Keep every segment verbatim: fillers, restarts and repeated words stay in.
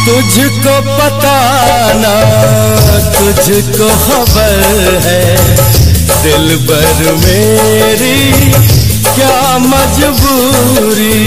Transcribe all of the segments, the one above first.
तुझको पता ना तुझको खबर है, दिल भर मेरी क्या मजबूरी।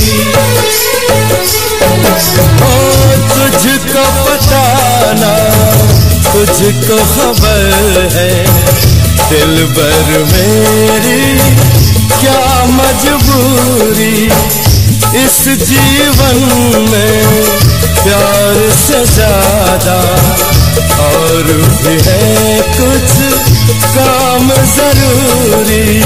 ओ तुझको पता ना तुझको खबर है, दिल भर मेरी क्या मजबूरी। इस जीवन में प्यार से ज्यादा और भी है कुछ काम जरूरी।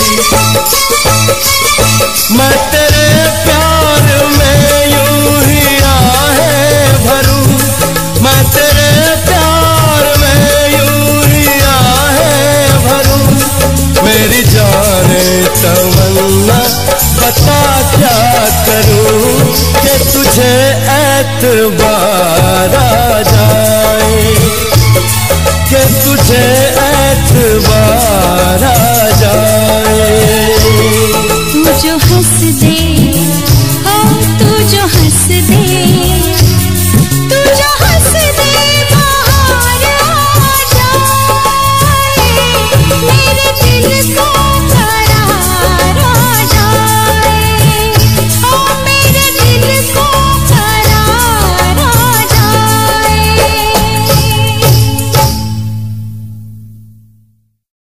मैं तेरे प्यार में यूं ही आहे भरूं, मैं तेरे प्यार में यूं ही आहे भरूं। मेरी जाने तमन्ना बता क्या करूं कि तुझे एतबार आ जाए, कि तुझे